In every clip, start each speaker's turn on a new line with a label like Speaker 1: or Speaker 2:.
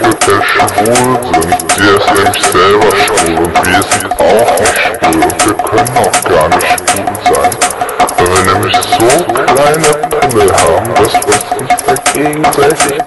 Speaker 1: Hotel schwul sind, sie es nämlich selber schwul und wir sind auch nicht schwul und wir können auch gar nicht schwul sein, weil wir nämlich so kleine Pimmel haben, dass wir uns nicht mehr gegenseitig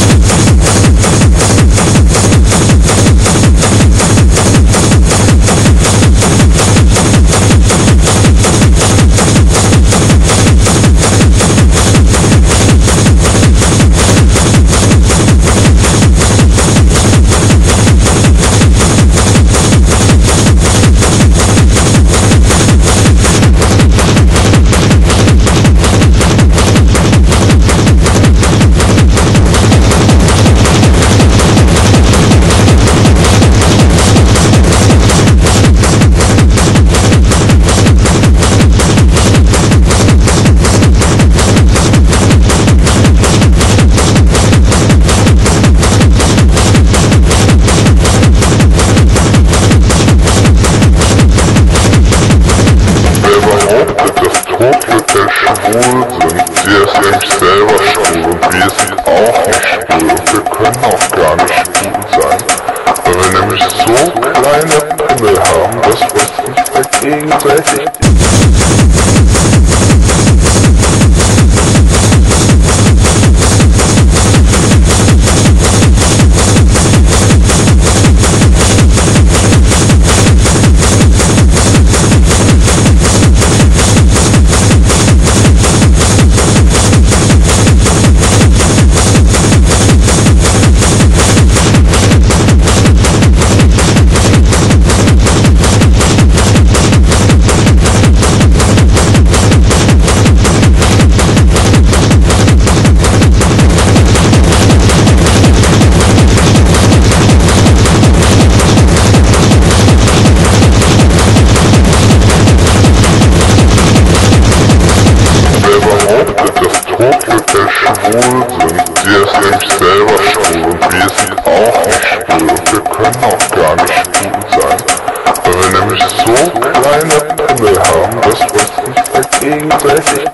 Speaker 1: Tokio Hotel schwul sind, sie es nämlich selber schwul und wir sind auch nicht schwul und wir können auch gar nicht schwul sein, weil wir nämlich so kleine Pimmel haben, dass wir uns nicht mehr gegenseitig Tokio Hotel schwul sind, sie es nämlich selber schwul und wir sind auch nicht schwul und wir können auch gar nicht schwul sein, weil wir nämlich so kleine Pimmel haben, dass wir uns nicht mehr gegenseitig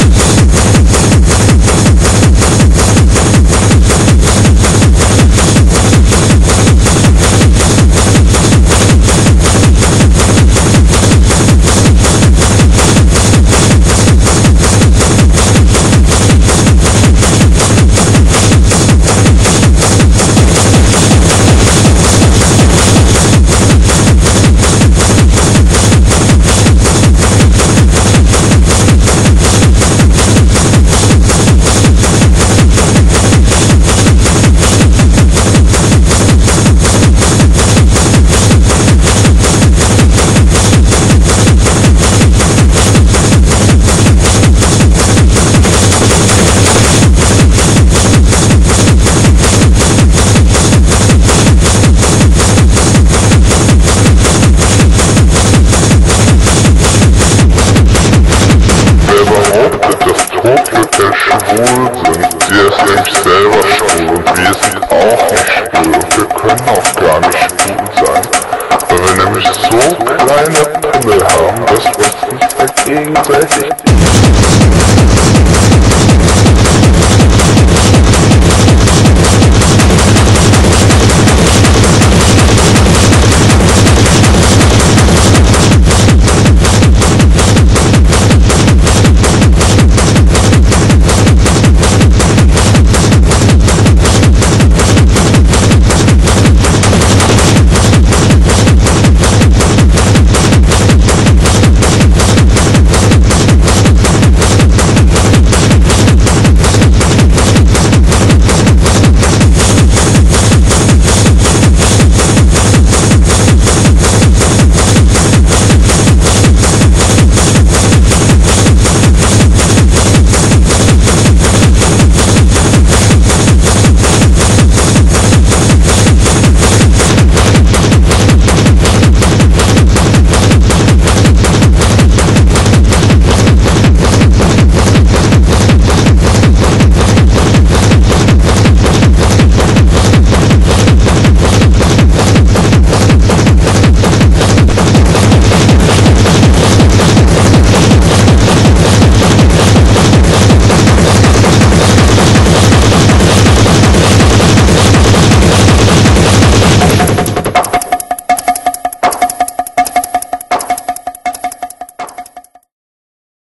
Speaker 1: Tokio Hotel schwul sind, sie es nämlich selber schwul und wir sind auch nicht schwul und wir können auch gar nicht schwul sein, weil wir nämlich so kleine Pimmel haben, dass wir uns nicht mehr gegenseitig